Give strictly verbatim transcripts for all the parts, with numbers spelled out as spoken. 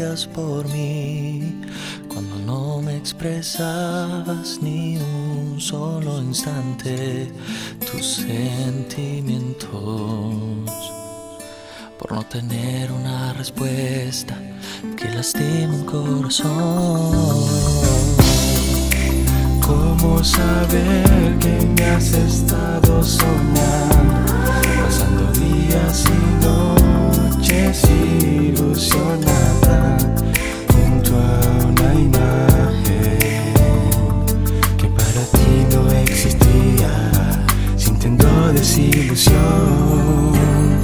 sentías por mí, cuando no me expresabas ni un solo instante tus sentimientos, por no tener una respuesta que lastima un corazón. ¿Cómo saber que me has estado soñando, pasando días y noches ilusionada junto a una imagen que para ti no existía, sintiendo desilusión?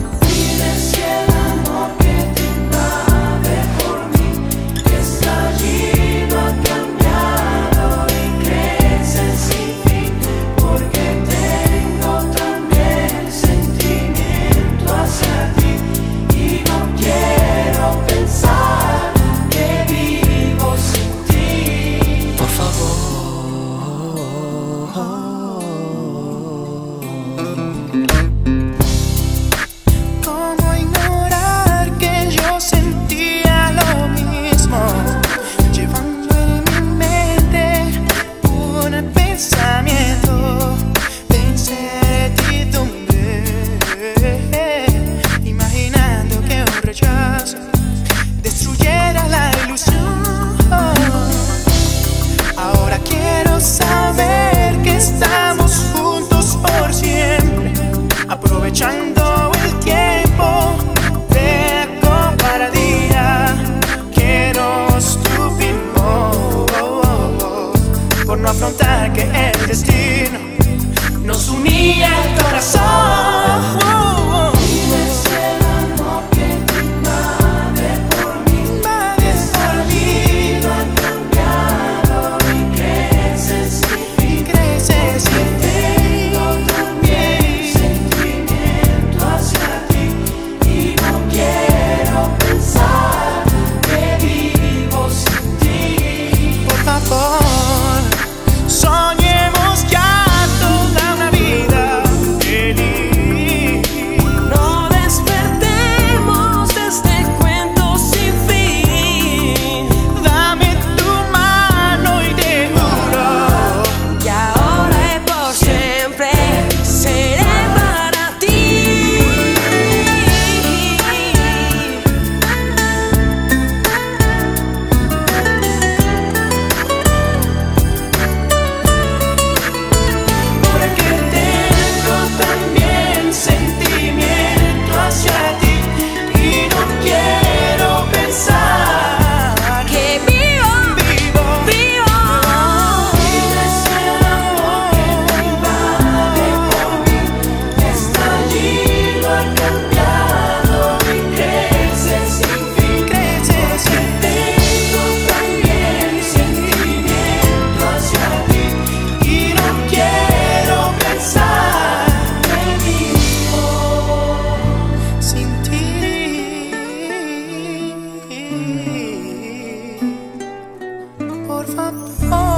Aprovechando el tiempo de para día que nos tuvimos, por no afrontar que el destino nos unía el corazón. Por favor.